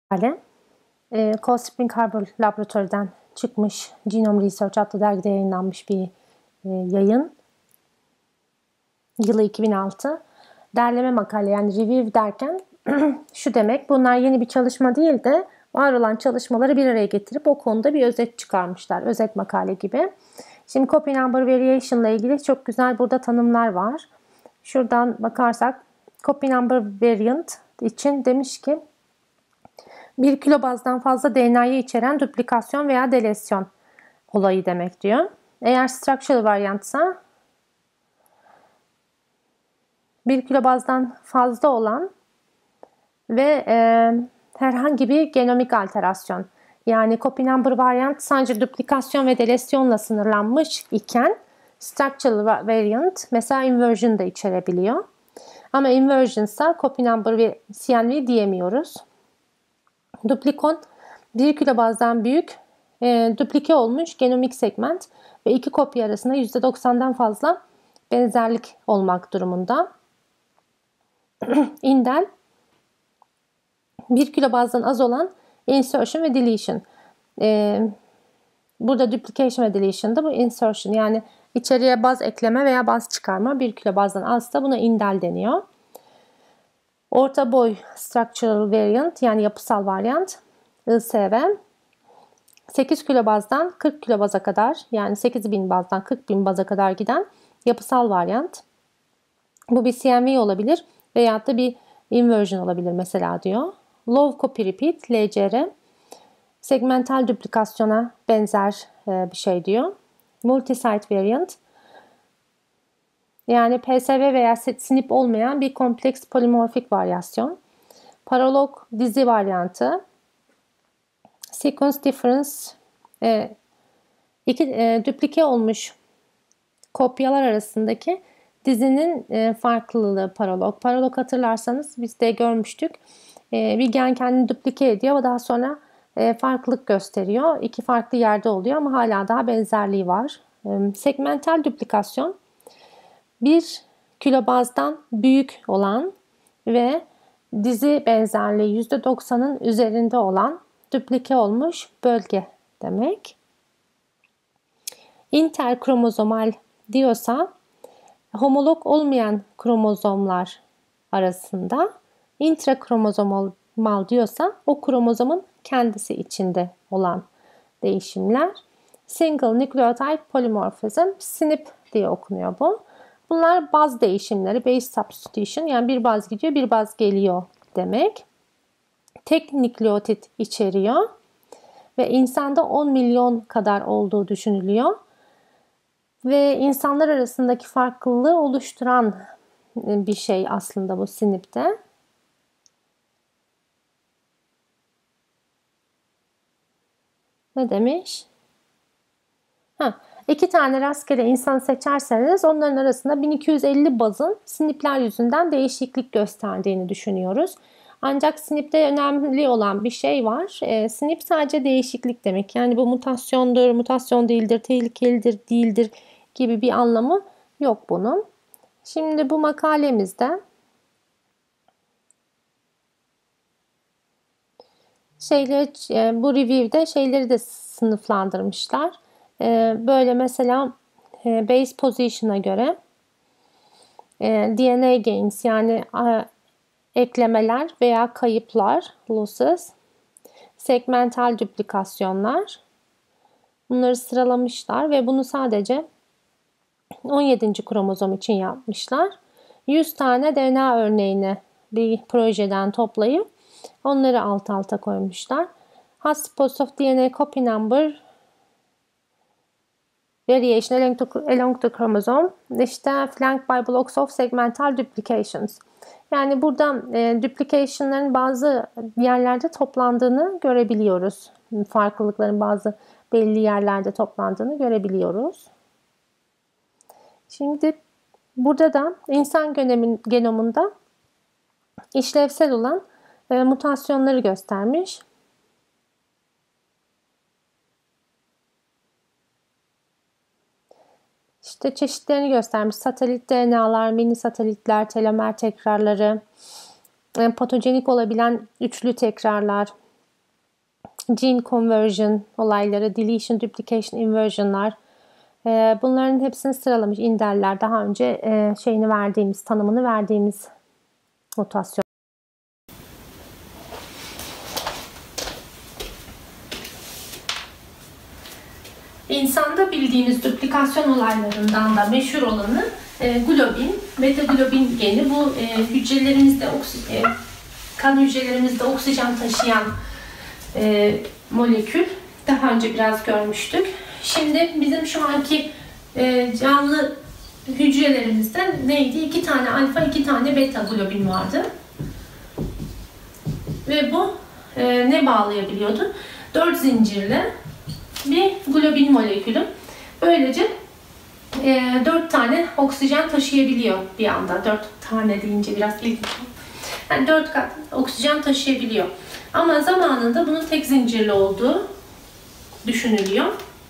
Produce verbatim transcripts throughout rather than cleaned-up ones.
makale. E, Cold Spring Harbor Laboratuvarı'dan çıkmış, Genome Research adlı dergide yayınlanmış bir e, yayın. Yılı iki bin altı. Derleme makale, yani review derken şu demek, bunlar yeni bir çalışma değil de var olan çalışmaları bir araya getirip o konuda bir özet çıkarmışlar. Özet makale gibi. Şimdi copy number variation ile ilgili çok güzel burada tanımlar var. Şuradan bakarsak copy number variant için demiş ki bir kilobazdan fazla D N A'yı içeren duplikasyon veya delesyon olayı demek diyor. Eğer structural variantsa bir kilobazdan fazla olan ve e, herhangi bir genomik alterasyon, yani copy number variant sadece duplikasyon ve delesyonla sınırlanmış iken structural variant mesela inversion da içerebiliyor. Ama inversion ise copy number ve C N V diyemiyoruz. Duplikon bir kilobazdan büyük e, duplike olmuş genomik segment ve iki kopya arasında yüzde doksandan fazla benzerlik olmak durumunda. Indel bir kilobazdan az olan insertion ve deletion. Ee, burada duplication ve deletion'da bu insertion, yani içeriye baz ekleme veya baz çıkarma bir kilobazdan azsa buna indel deniyor. Orta boy structural variant, yani yapısal varyant I S V sekiz kilobazdan kırk kilobaza kadar, yani sekiz bin bazdan kırk bin baza kadar giden yapısal varyant. Bu bir C N V olabilir veya da bir inversion olabilir mesela diyor. Low copy repeat L C R segmental duplikasyona benzer bir şey diyor. Multi-site variant, yani P S V veya S N P olmayan bir kompleks polimorfik varyasyon. Paralog dizi varyantı. Sequence difference, e, iki e, duplike olmuş kopyalar arasındaki dizinin e, farklılığı paralog. Paralog hatırlarsanız biz de görmüştük. E, bir gen kendini duplike ediyor ama daha sonra e, farklılık gösteriyor. İki farklı yerde oluyor ama hala daha benzerliği var. E, segmental duplikasyon, bir kilobazdan büyük olan ve dizi benzerliği yüzde doksanın üzerinde olan duplike olmuş bölge demek. Interkromozomal diyorsa homolog olmayan kromozomlar arasında, intrakromozomal diyorsa o kromozomun kendisi içinde olan değişimler. Single nucleotide polymorphism, S N P diye okunuyor bu. Bunlar baz değişimleri, base substitution, yani bir baz gidiyor bir baz geliyor demek. Tek nükleotit içeriyor ve insanda on milyon kadar olduğu düşünülüyor. Ve insanlar arasındaki farklılığı oluşturan bir şey aslında bu S N P'te. Ne demiş? Ha, iki tane rastgele insan seçerseniz onların arasında bin iki yüz elli bazın S N P'ler yüzünden değişiklik gösterdiğini düşünüyoruz. Ancak S N P'te önemli olan bir şey var. E, S N P sadece değişiklik demek. Yani bu mutasyondur, mutasyon değildir, tehlikelidir, değildir gibi bir anlamı yok bunun. Şimdi bu makalemizde şeyleri, bu review'de şeyleri de sınıflandırmışlar. Böyle mesela base position'a göre D N A gains, yani eklemeler veya kayıplar, losses, segmental duplikasyonlar, bunları sıralamışlar ve bunu sadece on yedinci kromozom için yapmışlar. yüz tane D N A örneğini bir projeden toplayıp onları alt alta koymuşlar. Hotspots of D N A copy number variation along the, along the chromosome, işte flanked by blocks of segmental duplications. Yani burada e, duplication'ların bazı yerlerde toplandığını görebiliyoruz. Farklılıkların bazı belli yerlerde toplandığını görebiliyoruz. Şimdi burada da insan genomunda işlevsel olan e, mutasyonları göstermiş. İşte çeşitlerini göstermiş. Satelit D N A'lar, mini satelitler, telomer tekrarları, e, patojenik olabilen üçlü tekrarlar, gene conversion olayları, deletion, duplication, inversion'lar. E, bunların hepsini sıralamış Indel'ler. Daha önce e, şeyini verdiğimiz, tanımını verdiğimiz mutasyon. İnsanda bildiğimiz duplikasyon olaylarından da meşhur olanı e, globin, beta-globin geni. Bu e, hücrelerimizde, e, kan hücrelerimizde oksijen taşıyan e, molekül. Daha önce biraz görmüştük. Şimdi bizim şu anki e, canlı hücrelerimizde neydi? İki tane alfa, iki tane beta globin vardı. Ve bu e, ne bağlayabiliyordu? Dört zincirli bir globin molekülü. Böylece e, dört tane oksijen taşıyabiliyor bir anda. Dört tane deyince biraz ilginç. Yani dört kat oksijen taşıyabiliyor. Ama zamanında bunun tek zincirli olduğu düşünülüyor.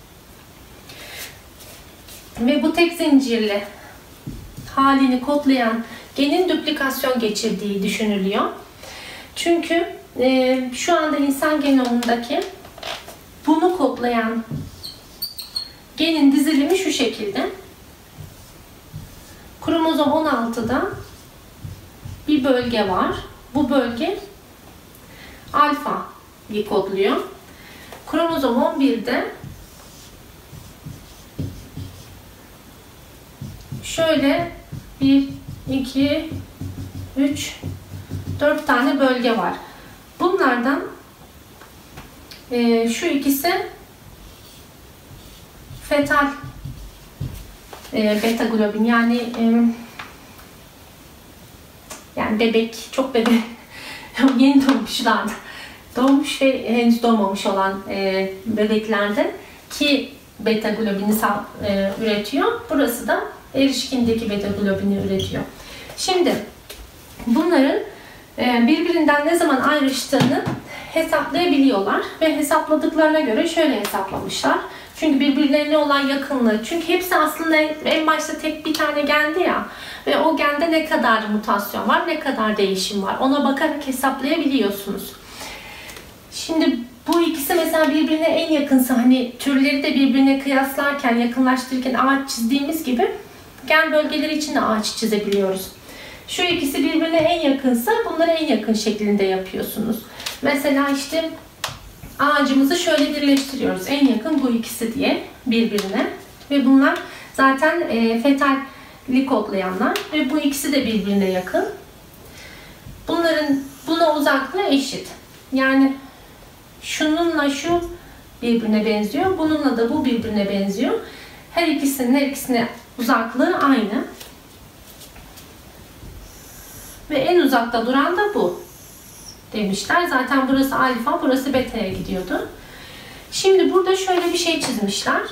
Ve bu tek zincirli halini kodlayan genin duplikasyon geçirdiği düşünülüyor. Çünkü e, şu anda insan genomundaki bunu kodlayan genin dizilimi şu şekilde. Kromozom on altıda bir bölge var. Bu bölge alfa'yı kodluyor. Kromozom on birde şöyle bir, iki, üç, dört tane bölge var. Bunlardan e, şu ikisi fetal e, beta globin, yani e, yani bebek, çok bebek yeni doğmuşlarda doğmuş ve henüz doğmamış olan e, bebeklerde ki beta globini e, üretiyor. Burası da erişkindeki beta globini üretiyor. Şimdi bunların e, birbirinden ne zaman ayrıştığını hesaplayabiliyorlar ve hesapladıklarına göre şöyle hesaplamışlar. Çünkü birbirlerine olan yakınlığı. Çünkü hepsi aslında en başta tek bir tane gendi ya. Ve o gende ne kadar mutasyon var, ne kadar değişim var. Ona bakarak hesaplayabiliyorsunuz. Şimdi bu ikisi mesela birbirine en yakınsa, hani türleri de birbirine kıyaslarken, yakınlaştırırken ağaç çizdiğimiz gibi gen bölgeleri için de ağaç çizebiliyoruz. Şu ikisi birbirine en yakınsa bunları en yakın şeklinde yapıyorsunuz. Mesela işte ağacımızı şöyle birleştiriyoruz. En yakın bu ikisi diye birbirine. Ve bunlar zaten e, fetalli kodlayanlar. Ve bu ikisi de birbirine yakın. Bunların buna uzaklığı eşit. Yani şununla şu birbirine benziyor. Bununla da bu birbirine benziyor. Her ikisinin her ikisine uzaklığı aynı. Ve en uzakta duran da bu demişler. Zaten burası alfa, burası beta'ya gidiyordu. Şimdi burada şöyle bir şey çizmişler.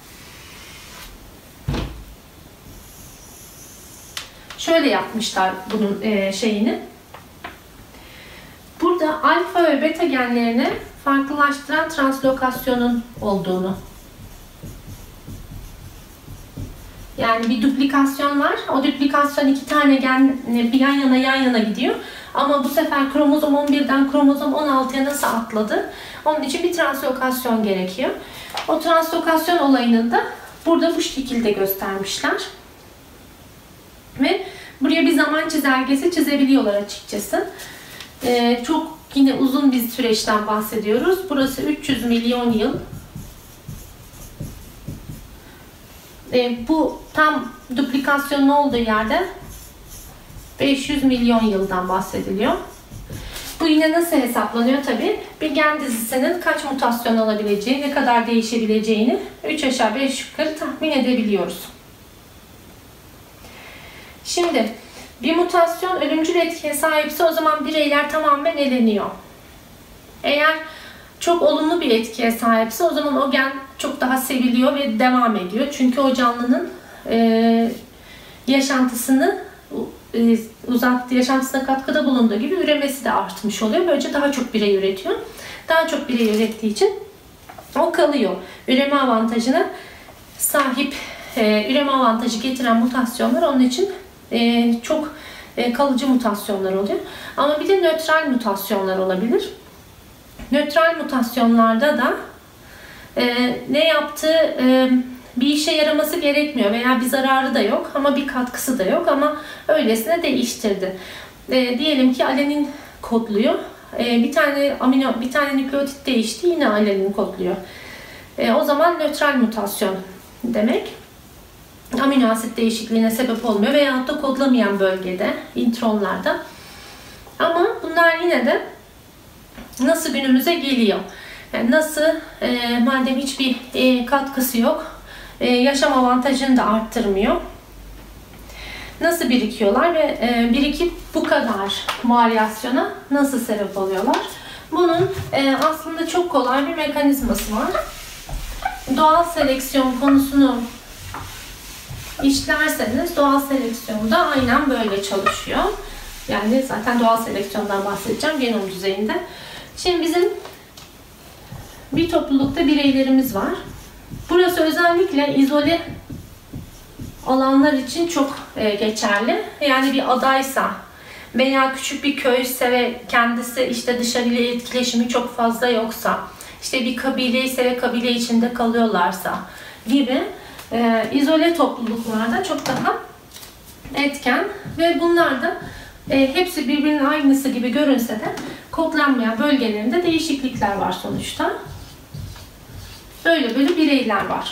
Şöyle yapmışlar bunun e, şeyini. Burada alfa ve beta genlerini farklılaştıran translokasyonun olduğunu. Yani bir duplikasyon var. O duplikasyon iki tane gen bir yan yana yan yana gidiyor. Ama bu sefer kromozom on birden kromozom on altıya nasıl atladı? Onun için bir translokasyon gerekiyor. O translokasyon olayını da burada bu şekilde göstermişler. Ve buraya bir zaman çizelgesi çizebiliyorlar açıkçası. Ee, çok yine uzun bir süreçten bahsediyoruz. Burası üç yüz milyon yıl. Ee, bu tam duplikasyonun olduğu yerde beş yüz milyon yıldan bahsediliyor. Bu yine nasıl hesaplanıyor tabi? Bir gen dizisinin kaç mutasyon alabileceği, ne kadar değişebileceğini üç aşağı beş yukarı tahmin edebiliyoruz. Şimdi bir mutasyon ölümcül etkiye sahipse o zaman bireyler tamamen eleniyor. Eğer çok olumlu bir etkiye sahipse o zaman o gen çok daha seviliyor ve devam ediyor. Çünkü o canlının e, yaşantısını e, uzattı, yaşantısına katkıda bulunduğu gibi üremesi de artmış oluyor. Böylece daha çok birey üretiyor. Daha çok birey ürettiği için o kalıyor. Üreme avantajına sahip, e, üreme avantajı getiren mutasyonlar onun için e, çok e, kalıcı mutasyonlar oluyor. Ama bir de nötral mutasyonlar olabilir. Nötral mutasyonlarda da e, ne yaptığı e, bir işe yaraması gerekmiyor veya bir zararı da yok ama bir katkısı da yok ama öylesine değiştirdi. E, diyelim ki alenin kodluyor. E, bir tane amino, bir tane nükleotit değişti, yine alenin kodluyor. E, o zaman nötral mutasyon demek. Amino asit değişikliğine sebep olmuyor veyahut da kodlamayan bölgede, intronlarda. Ama bunlar yine de nasıl günümüze geliyor? Yani nasıl, e, madem hiçbir e, katkısı yok, e, yaşam avantajını da arttırmıyor. Nasıl birikiyorlar ve e, birikip bu kadar varyasyona nasıl sebep oluyorlar? Bunun e, aslında çok kolay bir mekanizması var. Doğal seleksiyon konusunu işlerseniz doğal seleksiyon da aynen böyle çalışıyor. Yani zaten doğal seleksiyondan bahsedeceğim genom düzeyinde. Şimdi bizim bir toplulukta bireylerimiz var. Burası özellikle izole alanlar için çok e, geçerli. Yani bir adaysa veya küçük bir köyse ve kendisi işte dışarıyla etkileşimi çok fazla yoksa, işte bir kabile ise ve kabile içinde kalıyorlarsa gibi e, izole topluluklarda çok daha etken ve bunlar da e, hepsi birbirinin aynısı gibi görünse de kodlanmayan bölgelerinde değişiklikler var sonuçta. Böyle böyle bireyler var.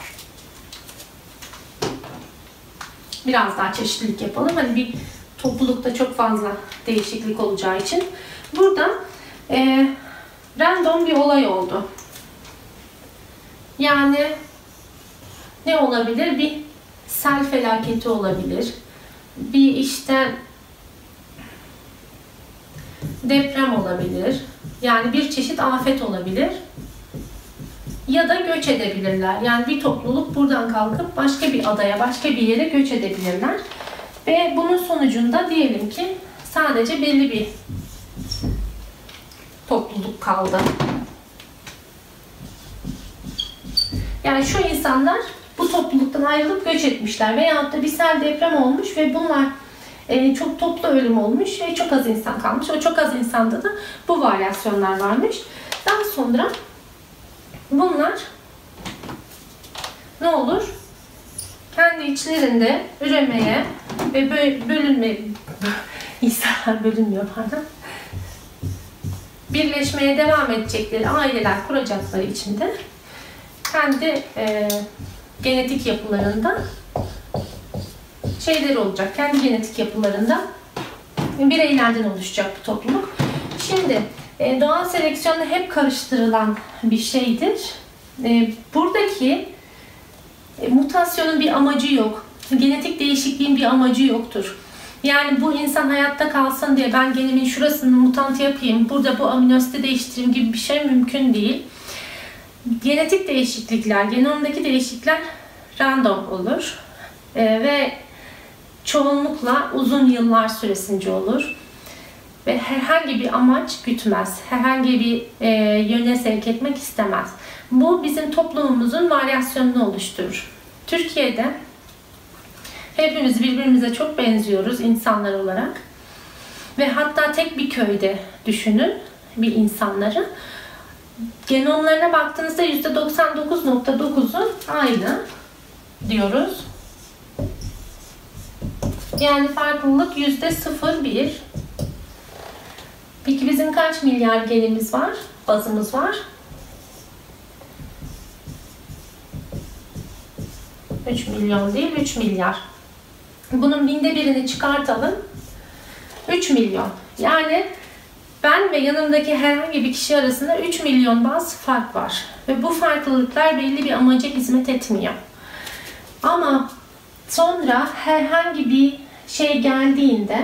Biraz daha çeşitlilik yapalım. Hani bir toplulukta çok fazla değişiklik olacağı için. Burada e, random bir olay oldu. Yani ne olabilir? Bir sel felaketi olabilir. Bir işte deprem olabilir. Yani bir çeşit afet olabilir. Ya da göç edebilirler. Yani bir topluluk buradan kalkıp başka bir adaya, başka bir yere göç edebilirler. Ve bunun sonucunda diyelim ki sadece belli bir topluluk kaldı. Yani şu insanlar bu topluluktan ayrılıp göç etmişler. Veyahut da bir sel deprem olmuş ve bunlar e, çok toplu ölüm olmuş ve çok az insan kalmış. O çok az insanda da bu varyasyonlar varmış. Daha sonra bunlar ne olur? Kendi içlerinde üremeye ve bölünme insanlar bölünmüyor pardon. Birleşmeye devam edecekleri aileler kuracakları içinde kendi e, genetik yapılarında şeyleri olacak. Kendi genetik yapılarında bireylerden oluşacak bir topluluk. Şimdi e, doğal seleksiyonda hep karıştırılan bir şeydir. E, buradaki e, mutasyonun bir amacı yok. Genetik değişikliğin bir amacı yoktur. Yani bu insan hayatta kalsın diye ben genimin şurasını mutant yapayım, burada bu aminoasiti değiştireyim gibi bir şey mümkün değil. Genetik değişiklikler, genomdaki değişiklikler random olur e, ve çoğunlukla uzun yıllar süresince olur ve herhangi bir amaç gütmez, herhangi bir e, yöne sevk etmek istemez. Bu bizim toplumumuzun varyasyonunu oluşturur. Türkiye'de hepimiz birbirimize çok benziyoruz insanlar olarak ve hatta tek bir köyde düşünün bir insanları. Genomlarına baktığınızda yüzde doksan dokuz nokta dokuzu aynı diyoruz. Yani farklılık yüzde sıfır virgül bir. Peki bizim kaç milyar genimiz var? Bazımız var. üç milyon değil, üç milyar. Bunun binde birini çıkartalım. üç milyon. Yani ben ve yanımdaki herhangi bir kişi arasında üç milyon baz fark var. Ve bu farklılıklar belli bir amaca hizmet etmiyor. Ama sonra herhangi bir şey geldiğinde,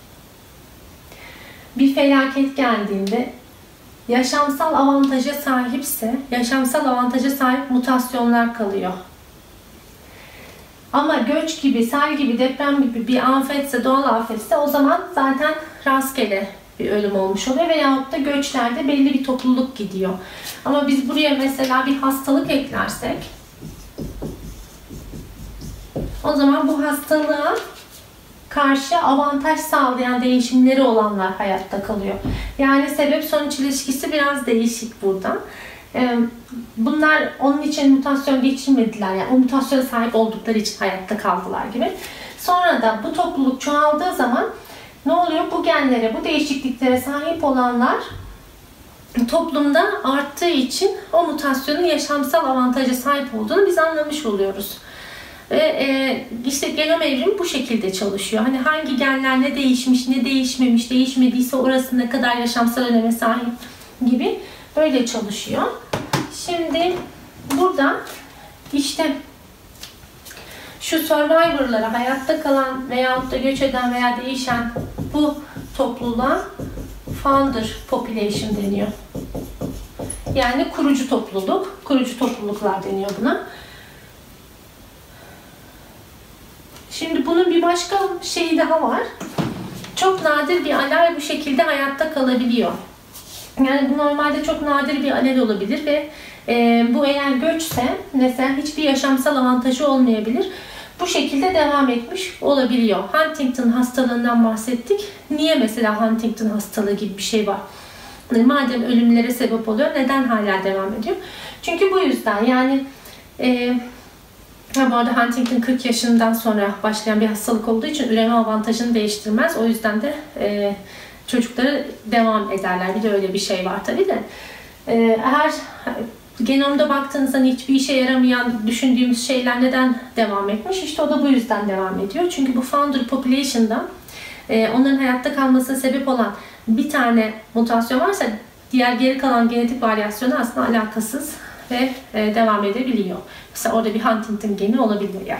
bir felaket geldiğinde yaşamsal avantaja sahipse, yaşamsal avantaja sahip mutasyonlar kalıyor. Ama göç gibi, sel gibi, deprem gibi bir afetse, doğal afetse o zaman zaten rastgele bir ölüm olmuş oluyor veyahut da göçlerde belli bir topluluk gidiyor. Ama biz buraya mesela bir hastalık eklersek o zaman bu hastalığa karşı avantaj sağlayan değişimleri olanlar hayatta kalıyor. Yani sebep sonuç ilişkisi biraz değişik burada. Bunlar onun için mutasyon geçirmediler. Yani o mutasyona sahip oldukları için hayatta kaldılar gibi. Sonra da bu topluluk çoğaldığı zaman ne oluyor? Bu genlere, bu değişikliklere sahip olanlar toplumda arttığı için o mutasyonun yaşamsal avantaja sahip olduğunu biz anlamış oluyoruz. Ve e, işte genom evrimi bu şekilde çalışıyor. Hani hangi genler ne değişmiş, ne değişmemiş, değişmediyse orası ne kadar yaşamsal öneme sahip gibi böyle çalışıyor. Şimdi burada işte şu survivor'lara, hayatta kalan veyahut da göç eden veya değişen bu topluluğa founder population deniyor. Yani kurucu topluluk, kurucu topluluklar deniyor buna. Şimdi bunun bir başka şeyi daha var. Çok nadir bir alel bu şekilde hayatta kalabiliyor. Yani bu normalde çok nadir bir alel olabilir ve e, bu eğer göçse mesela hiçbir yaşamsal avantajı olmayabilir. Bu şekilde devam etmiş olabiliyor. Huntington hastalığından bahsettik. Niye mesela Huntington hastalığı gibi bir şey var? Yani madem ölümlere sebep oluyor, neden hala devam ediyor? Çünkü bu yüzden yani e, bu arada Huntington kırk yaşından sonra başlayan bir hastalık olduğu için üreme avantajını değiştirmez. O yüzden de e, çocukları devam ederler. Bir de öyle bir şey var tabii de. E, eğer genomda baktığınızda hiçbir işe yaramayan düşündüğümüz şeyler neden devam etmiş? İşte o da bu yüzden devam ediyor. Çünkü bu founder population'da e, onların hayatta kalmasına sebep olan bir tane mutasyon varsa diğer geri kalan genetik varyasyonu aslında alakasız ve e, devam edebiliyor. Mesela orada bir Huntington geni olabilir yani.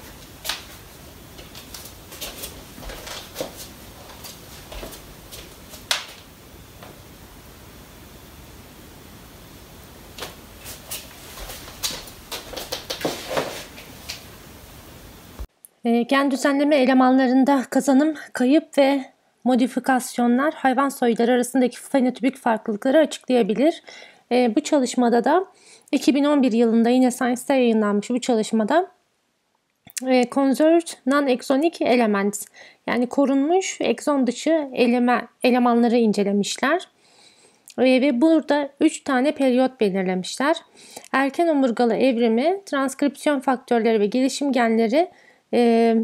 E, gen düzenleme elemanlarında kazanım, kayıp ve modifikasyonlar hayvan soyları arasındaki fenotipik farklılıkları açıklayabilir. E, bu çalışmada da iki bin on bir yılında yine Science'da yayınlanmış bu çalışmada e, Conserved Non-Exonic Elements yani korunmuş egzon dışı eleme, elemanları incelemişler. E, ve burada üç tane periyot belirlemişler. Erken omurgalı evrimi, transkripsiyon faktörleri ve gelişim genleri e,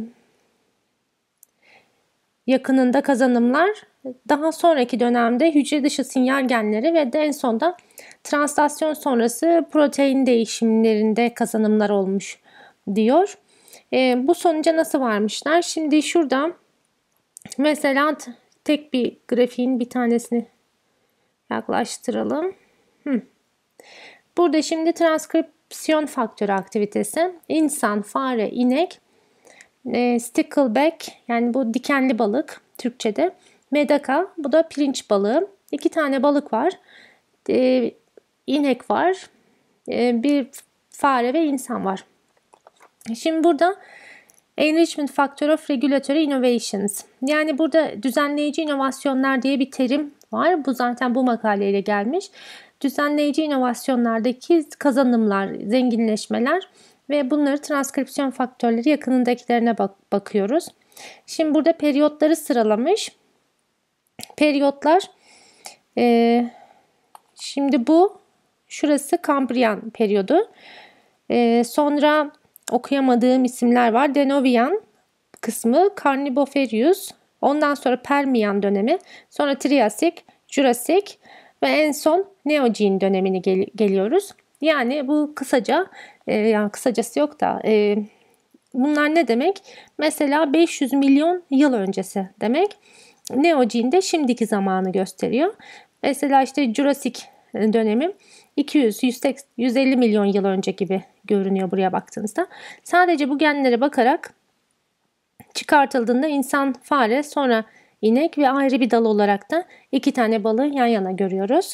yakınında kazanımlar, daha sonraki dönemde hücre dışı sinyal genleri ve de en sonda translasyon sonrası protein değişimlerinde kazanımlar olmuş diyor. E, bu sonuca nasıl varmışlar? Şimdi şurada mesela tek bir grafiğin bir tanesini yaklaştıralım. Hı. Burada şimdi transkripsiyon faktörü aktivitesi insan, fare, inek, e, stickleback yani bu dikenli balık Türkçe'de, medaka bu da pirinç balığı. İki tane balık var. E, inek var. E, bir fare ve insan var. Şimdi burada Enrichment Factor of Regulatory Innovations. Yani burada düzenleyici inovasyonlar diye bir terim var. Bu zaten bu makaleyle gelmiş. Düzenleyici inovasyonlardaki kazanımlar, zenginleşmeler ve bunları transkripsiyon faktörleri yakınındakilerine bak- bakıyoruz. Şimdi burada periyotları sıralamış. Periyotlar e, şimdi bu şurası Kambriyan periyodu. E, sonra okuyamadığım isimler var. Denovian kısmı, Carnivoferius, ondan sonra Permian dönemi, sonra Triasik, Jurassic ve en son Neogene dönemine gel- geliyoruz. Yani bu kısaca, e, yani kısacası yok da e, bunlar ne demek? Mesela beş yüz milyon yıl öncesi demek. Neogene de şimdiki zamanı gösteriyor. Mesela işte Jurassic dönemi iki yüz yüz elli milyon yıl önce gibi görünüyor buraya baktığınızda. Sadece bu genlere bakarak çıkartıldığında insan, fare, sonra inek ve ayrı bir dal olarak da iki tane balığı yan yana görüyoruz.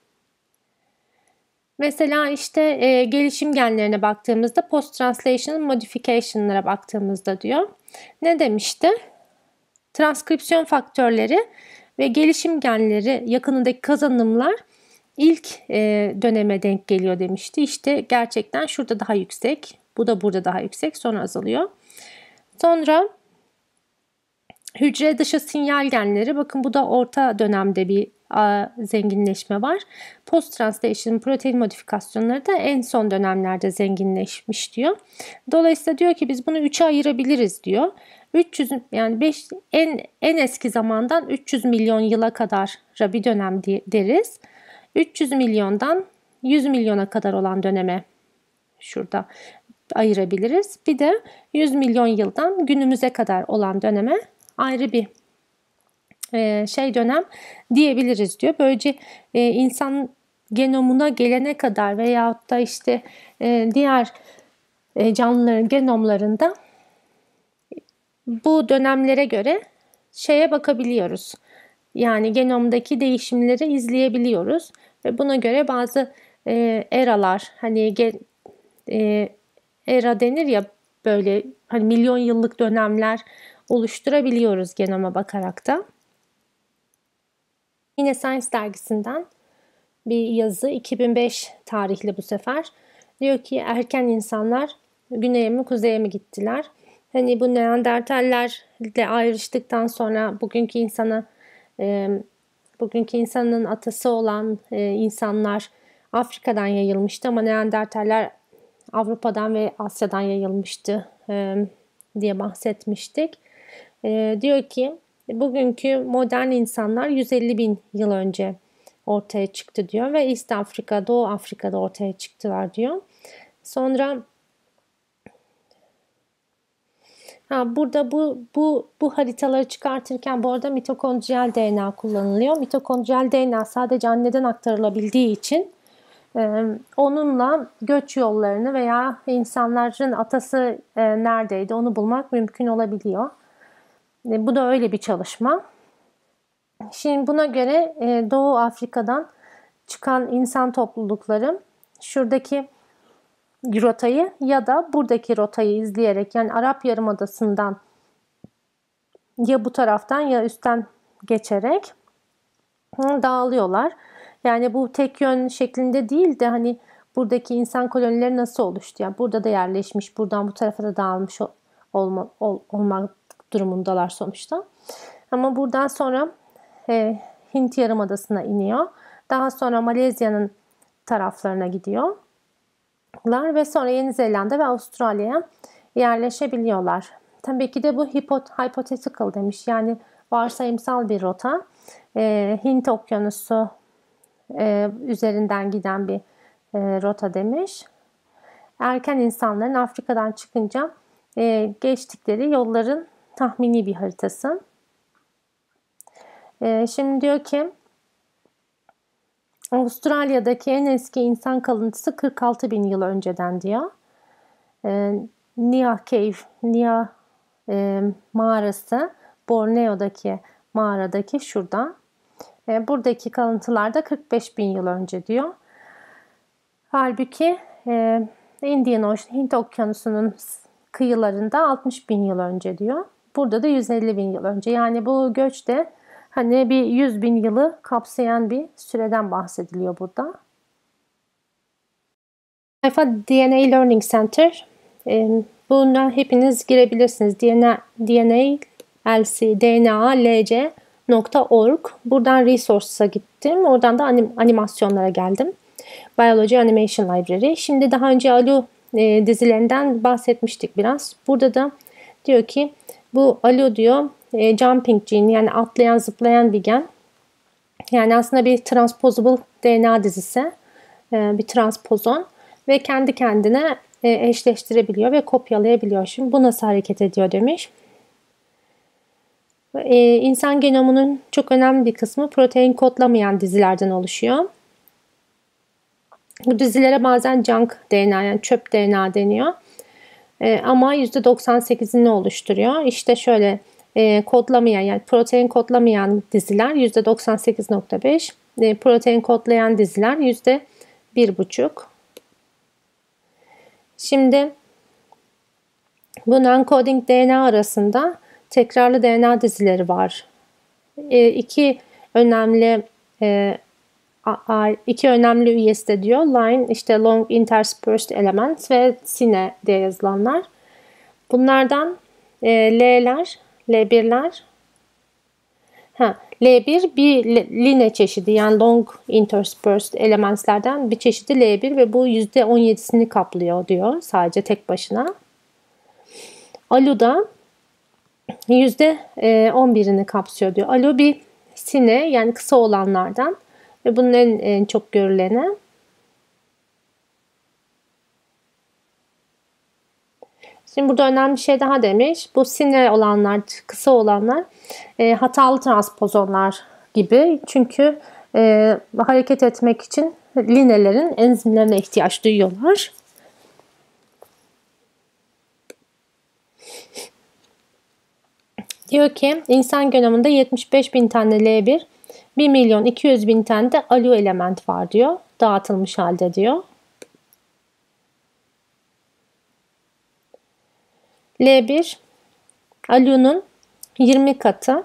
Mesela işte e, gelişim genlerine baktığımızda post-translational modification'lara baktığımızda diyor. Ne demişti? Transkripsiyon faktörleri ve gelişim genleri yakınındaki kazanımlar ilk e, döneme denk geliyor demişti. İşte gerçekten şurada daha yüksek, bu da burada daha yüksek, sonra azalıyor. Sonra Hücre dışı sinyal genleri, bakın bu da orta dönemde bir a, zenginleşme var. Post translation protein modifikasyonları da en son dönemlerde zenginleşmiş diyor. Dolayısıyla diyor ki biz bunu üçe ayırabiliriz diyor. üç yüz yani beş en en eski zamandan üç yüz milyon yıla kadar bir dönem deriz. üç yüz milyondan yüz milyona kadar olan döneme şurada ayırabiliriz. Bir de yüz milyon yıldan günümüze kadar olan döneme ayrı bir e, şey dönem diyebiliriz diyor. Böylece e, insan genomuna gelene kadar veyahut da işte e, diğer e, canlıların genomlarında bu dönemlere göre şeye bakabiliyoruz. Yani genomdaki değişimleri izleyebiliyoruz ve buna göre bazı e, eralar, hani e, era denir ya, böyle hani milyon yıllık dönemler oluşturabiliyoruz genoma bakarak da. Yine Science dergisinden bir yazı, iki bin beş tarihli bu sefer. Diyor ki erken insanlar güneye mi kuzeye mi gittiler? Hani bu Neandertallerle ayrıştıktan sonra bugünkü insana, e, bugünkü insanın atası olan e, insanlar Afrika'dan yayılmıştı ama Neandertaller Avrupa'dan ve Asya'dan yayılmıştı e, diye bahsetmiştik. E, diyor ki bugünkü modern insanlar yüz elli bin yıl önce ortaya çıktı diyor ve East Afrika, Doğu Afrika'da ortaya çıktılar diyor. Sonra ha, burada bu bu bu haritaları çıkartırken bu arada mitokondriyal D N A kullanılıyor. Mitokondriyal D N A sadece anneden aktarılabildiği için e, onunla göç yollarını veya insanların atası e, neredeydi onu bulmak mümkün olabiliyor. E, bu da öyle bir çalışma. Şimdi buna göre e, Doğu Afrika'dan çıkan insan toplulukları şuradaki rotayı ya da buradaki rotayı izleyerek, yani Arap Yarımadası'ndan ya bu taraftan ya üstten geçerek dağılıyorlar. Yani bu tek yön şeklinde değil de hani buradaki insan kolonileri nasıl oluştu? Yani burada da yerleşmiş, buradan bu tarafa da dağılmış olma, ol, olmak durumundalar sonuçta. Ama buradan sonra e, Hint Yarımadası'na iniyor. Daha sonra Malezya'nın taraflarına gidiyor. Ve sonra Yeni Zelanda ve Avustralya'ya yerleşebiliyorlar. Tabii ki de bu hypothetical demiş. Yani varsayımsal bir rota. E, Hint Okyanusu e, üzerinden giden bir e, rota demiş. Erken insanların Afrika'dan çıkınca e, geçtikleri yolların tahmini bir haritası. E, şimdi diyor ki Avustralya'daki en eski insan kalıntısı kırk altı bin yıl önceden diyor. E, Nia Cave, Nia e, mağarası, Borneo'daki mağaradaki şurada. E, buradaki kalıntılar da kırk beş bin yıl önce diyor. Halbuki e, Indian Ocean, Hint Okyanusu'nun kıyılarında altmış bin yıl önce diyor. Burada da yüz elli bin yıl önce. Yani bu göç de hani bir yüz bin yılı kapsayan bir süreden bahsediliyor burada. Sayfa D N A Learning Center. E, buna hepiniz girebilirsiniz. D N A, D N A L C, D N A L C nokta org. Buradan Resources'a gittim. Oradan da anim, animasyonlara geldim. Biology Animation Library. Şimdi daha önce Alu e, dizilerinden bahsetmiştik biraz. Burada da diyor ki bu Alu diyor e, jumping gene, yani atlayan zıplayan bir gen. Yani aslında bir transposable D N A dizisi. E, bir transpozon. Ve kendi kendine e, eşleştirebiliyor ve kopyalayabiliyor. Şimdi bu nasıl hareket ediyor demiş. E, insan genomunun çok önemli bir kısmı protein kodlamayan dizilerden oluşuyor. Bu dizilere bazen junk D N A, yani çöp D N A deniyor. E, ama yüzde doksan sekizini oluşturuyor. İşte şöyle e, kodlamayan, yani protein kodlamayan diziler yüzde doksan sekiz nokta beş. E, protein kodlayan diziler yüzde bir buçuk. Şimdi bu non-coding D N A arasında tekrarlı D N A dizileri var. E, iki önemli e, iki önemli üyesi de diyor. Line, işte long interspersed elements ve sine diye yazılanlar. Bunlardan e, L'ler, L birler Ha, L bir bir line çeşidi, yani long interspersed elementlerden bir çeşidi L bir ve bu yüzde on yedisini kaplıyor diyor sadece tek başına. Alu da yüzde on birini kapsıyor diyor. Alu bir sine, yani kısa olanlardan ve bunun en, en çok görüleni. Şimdi burada önemli bir şey daha demiş. Bu sine olanlar, kısa olanlar e, hatalı transpozonlar gibi. Çünkü e, hareket etmek için linelerin enzimlerine ihtiyaç duyuyorlar. Diyor ki insan genomunda yetmiş beş bin tane L bir, bir milyon iki yüz bin tane de alu element var diyor. Dağıtılmış halde diyor. L bir alunun yirmi katı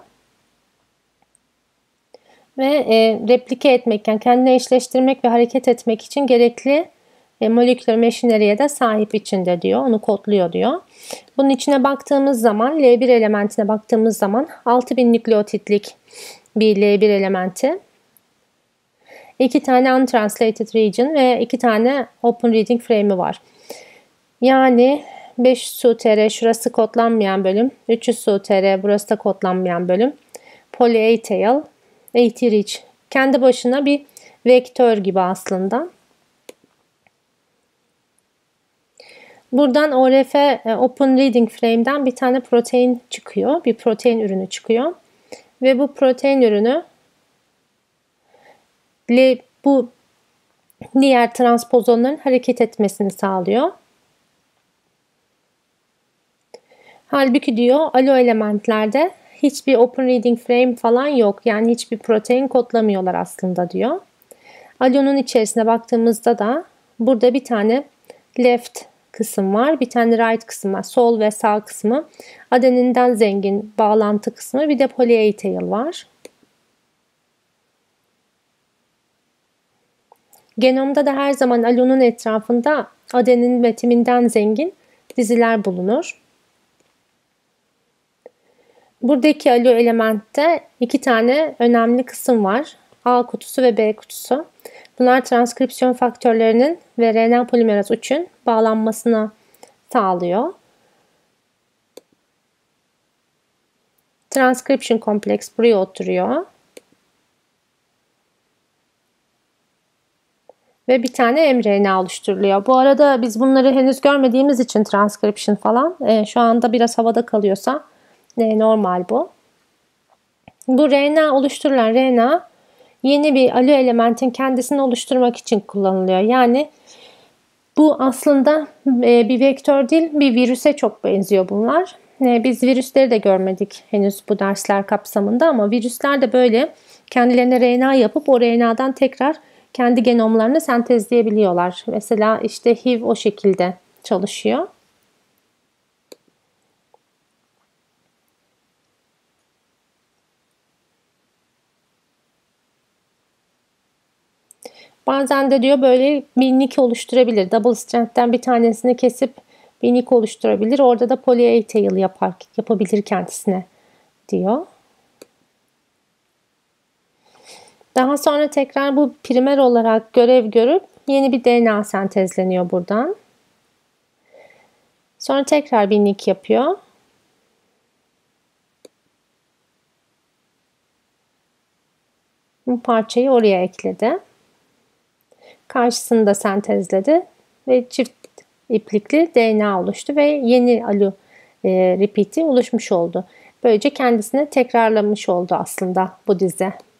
ve e, replike etmek, yani kendine eşleştirmek ve hareket etmek için gerekli e, moleküler maşineriye de sahip içinde diyor. Onu kodluyor diyor. Bunun içine baktığımız zaman, L bir elementine baktığımız zaman altı bin nükleotitlik bir L bir elementi, iki tane untranslated region ve iki tane open reading frame'i var. Yani beş yüz S U T R şurası kodlanmayan bölüm, üç yüz S U T R burası da kodlanmayan bölüm. Poly A tail, A T reach. Kendi başına bir vektör gibi aslında. Buradan O R F Open Reading Frame'den bir tane protein çıkıyor. Bir protein ürünü çıkıyor. Ve bu protein ürünü bu diğer transpozonların hareket etmesini sağlıyor. Halbuki diyor alu elementlerde hiçbir open reading frame falan yok. Yani hiçbir protein kodlamıyorlar aslında diyor. Alunun içerisine baktığımızda da burada bir tane left kısım var. Bir tane right kısım var. Sol ve sağ kısmı. Adeninden zengin bağlantı kısmı. Bir de poly A tail var. Genomda da her zaman alunun etrafında adenin ve timinden zengin diziler bulunur. Buradaki alu elementte iki tane önemli kısım var. A kutusu ve B kutusu. Bunlar transkripsiyon faktörlerinin ve R N A polimeraz üçün bağlanmasına sağlıyor. Transcription kompleks buraya oturuyor. Ve bir M R N A oluşturuluyor. Bu arada biz bunları henüz görmediğimiz için transcription falan e, şu anda biraz havada kalıyorsa e, normal bu. Bu R N A oluşturulan R N A yeni bir alu elementin kendisini oluşturmak için kullanılıyor. Yani bu aslında e, bir vektör değil, bir virüse çok benziyor bunlar. E, biz virüsleri de görmedik henüz bu dersler kapsamında ama virüsler de böyle kendilerine R N A yapıp o R N A'dan tekrar kendi genomlarını sentezleyebiliyorlar. Mesela işte H I V o şekilde çalışıyor. Bazen de diyor böyle bir nick oluşturabilir. Double strand'den bir tanesini kesip bir nick oluşturabilir. Orada da poly A tail yapar, yapabilir kendisine diyor. Daha sonra tekrar bu primer olarak görev görüp yeni bir D N A sentezleniyor buradan. Sonra tekrar bir nick yapıyor. Bu parçayı oraya ekledi. Karşısını da sentezledi ve çift iplikli D N A oluştu ve yeni alu e, repeat'i oluşmuş oldu. Böylece kendisini tekrarlamış oldu aslında bu dizi.